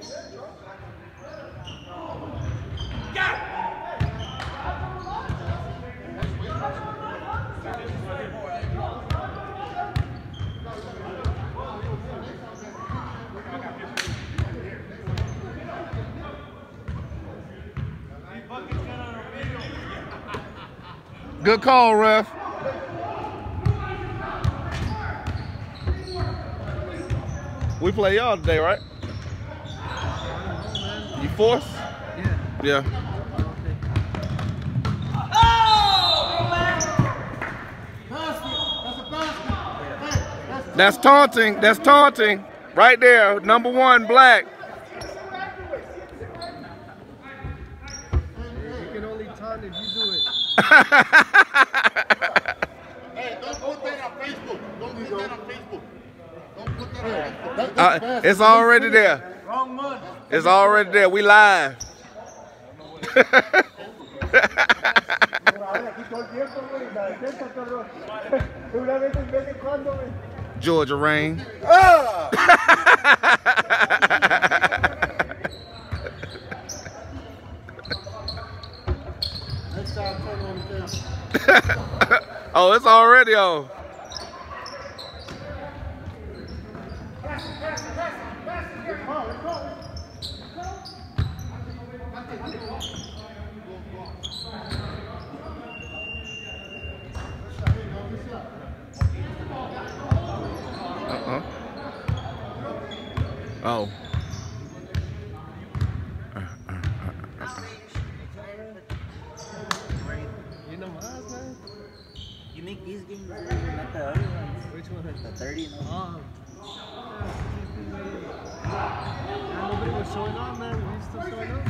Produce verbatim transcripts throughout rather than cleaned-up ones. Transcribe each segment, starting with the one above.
Good call, ref. We play y'all today, right? You forced? Yeah. Yeah. That's taunting. That's taunting. Right there. Number one, black. You can only taunt if you do it. Hey, don't put that on Facebook. Don't put that on Facebook. Don't put that on Facebook. Uh, it's already there. Wrong one. It's already there. We live. Georgia rain. Ah! Next time, turn on the camera. Oh, it's already on. Uh-huh. Oh. You know mine, man? You make these games not the other ones. Which one? The thirty, no? Oh. Yeah, nobody was showing up, man. Were you still showing up?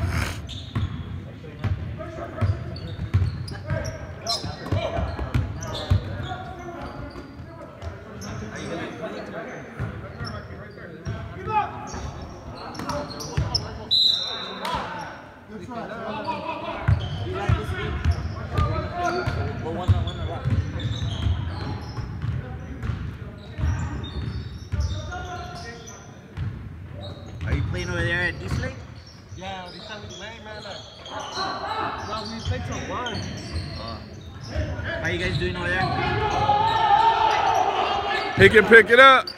Are you playing over there at East Lake? Yeah, we can't play, man. No, we played some one. Oh. How you guys doing over there? He can pick it up.